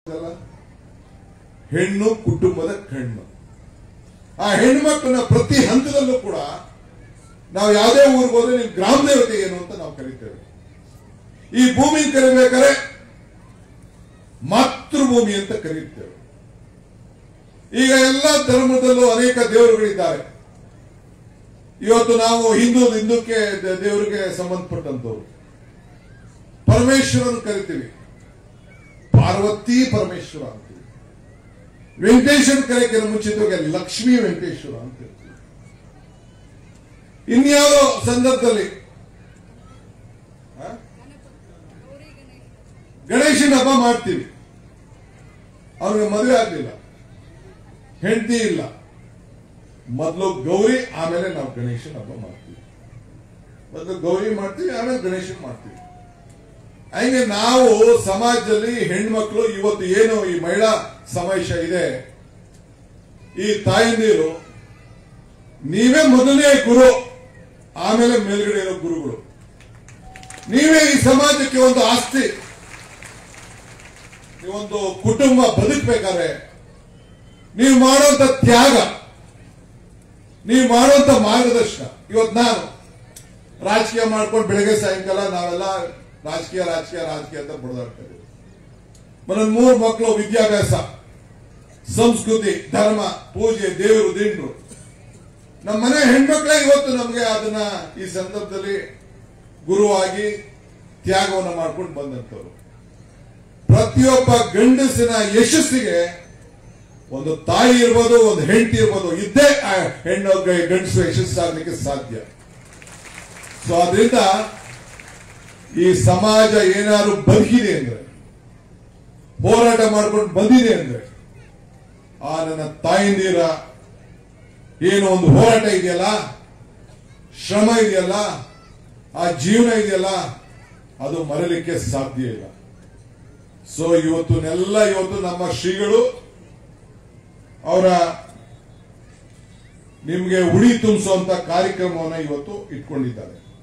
ಹೆಣ್ಣು ಕುಟುಂಬದ ಕಣ್ಣು. ಆ ಹೆಣ್ಮಕ್ಳನ್ನ ಪ್ರತಿ ಹಂತದಲ್ಲೂ ಕೂಡ ನಾವು ಯಾವುದೇ ಊರಿಗೆ ಹೋದ್ರೆ ನೀವು ಗ್ರಾಮ ದೇವತೆ ಏನು ಅಂತ ನಾವು ಕರೀತೇವೆ. ಈ ಭೂಮಿ ಕರಿಬೇಕಾದ್ರೆ ಮಾತೃಭೂಮಿ ಅಂತ ಕರೆಯುತ್ತೇವೆ. ಈಗ ಎಲ್ಲ ಧರ್ಮದಲ್ಲೂ ಅನೇಕ ದೇವರುಗಳಿದ್ದಾರೆ. ಇವತ್ತು ನಾವು ಹಿಂದೂಕ್ಕೆ ದೇವರಿಗೆ ಸಂಬಂಧಪಟ್ಟಂತವ್ರು ಪರಮೇಶ್ವರನ್ ಕರಿತೀವಿ, ಪಾರ್ವತಿ ಪರಮೇಶ್ವರ ಅಂತೀವಿ. ವೆಂಕಟೇಶ್ವರ ಕರೆಗೆ ಮುಂಚಿತವಾಗಿ ಲಕ್ಷ್ಮೀ ವೆಂಕಟೇಶ್ವರ ಅಂತ ಹೇಳ್ತೀವಿ. ಇನ್ಯಾವುದೋ ಸಂದರ್ಭದಲ್ಲಿ ಗಣೇಶನ ಹಬ್ಬ ಮಾಡ್ತೀವಿ. ಅವ್ರಿಗೆ ಮದುವೆ ಆಗ್ಲಿಲ್ಲ, ಹೆಂಡತಿ ಇಲ್ಲ, ಮೊದಲು ಗೌರಿ ಆಮೇಲೆ ನಾವು ಗಣೇಶನ ಹಬ್ಬ ಮಾಡ್ತೀವಿ. ಮೊದಲು ಗೌರಿ ಮಾಡ್ತೀವಿ, ಆಮೇಲೆ ಗಣೇಶನ್ ಮಾಡ್ತೀವಿ. ಹಂಗೆ ನಾವು ಸಮಾಜದಲ್ಲಿ ಹೆಣ್ಮಕ್ಳು ಇವತ್ತು ಏನು ಈ ಮಹಿಳಾ ಸಮಾವೇಶ ಇದೆ, ಈ ತಾಯಂದಿರು ನೀವೇ ಮೊದಲನೇ ಗುರು, ಆಮೇಲೆ ಮೇಲ್ಗಡೆ ಇರೋ ಗುರುಗಳು. ನೀವೇ ಈ ಸಮಾಜಕ್ಕೆ ಒಂದು ಆಸ್ತಿ. ನೀವೊಂದು ಕುಟುಂಬ ಬದುಕಬೇಕಾದ್ರೆ ನೀವು ಮಾಡುವಂತ ತ್ಯಾಗ, ನೀವು ಮಾಡುವಂತ ಮಾರ್ಗದರ್ಶನ. ಇವತ್ತು ನಾನು ರಾಜಕೀಯ ಮಾಡ್ಕೊಂಡು ಬೆಳಗ್ಗೆ ಸಾಯಂಕಾಲ ನಾವೆಲ್ಲ ರಾಜಕೀಯ ಅಂತ ಬಡದಾಡ್ತೇವೆ. ನನ್ನ 3 ಮಕ್ಕಳು ವಿದ್ಯಾಭ್ಯಾಸ, ಸಂಸ್ಕೃತಿ, ಧರ್ಮ, ಪೂಜೆ, ದೇವರು, ದಿಂಡ್ರು. ನಮ್ಮ ಮನೆ ಹೆಣ್ಮಕ್ಳೇ ಇವತ್ತು ನಮಗೆ ಅದನ್ನ ಈ ಸಂದರ್ಭದಲ್ಲಿ ಗುರುವಾಗಿ ತ್ಯಾಗವನ್ನು ಮಾಡ್ಕೊಂಡು ಬಂದಂತವ್ರು. ಪ್ರತಿಯೊಬ್ಬ ಗಂಡಸಿನ ಯಶಸ್ಸಿಗೆ ಒಂದು ತಾಯಿ ಇರ್ಬೋದು, ಒಂದು ಹೆಂಡತಿ ಇರ್ಬೋದು, ಇದ್ದೇ ಹೆಣ್ಣು ಗಂಡಸು ಯಶಸ್ಸಾಗಲಿಕ್ಕೆ ಸಾಧ್ಯ. ಸೊ ಅದರಿಂದ ಈ ಸಮಾಜ ಏನಾದ್ರು ಬದುಕಿದೆ ಅಂದ್ರೆ, ಹೋರಾಟ ಮಾಡ್ಕೊಂಡು ಬಂದಿದೆ ಅಂದ್ರೆ, ಆ ನನ್ನ ತಾಯಂದಿರ ಏನೋ ಒಂದು ಹೋರಾಟ ಇದೆಯಲ್ಲ, ಶ್ರಮ ಇದೆಯಲ್ಲ, ಆ ಜೀವನ ಇದೆಯಲ್ಲ, ಅದು ಮರಲಿಕ್ಕೆ ಸಾಧ್ಯ ಇಲ್ಲ. ಸೊ ಇವತ್ತು ನಮ್ಮ ಶ್ರೀಗಳು ಅವರ ನಿಮ್ಗೆ ಉಡಿ ತುಂಬಿಸುವಂತ ಕಾರ್ಯಕ್ರಮವನ್ನು ಇವತ್ತು ಇಟ್ಕೊಂಡಿದ್ದಾರೆ.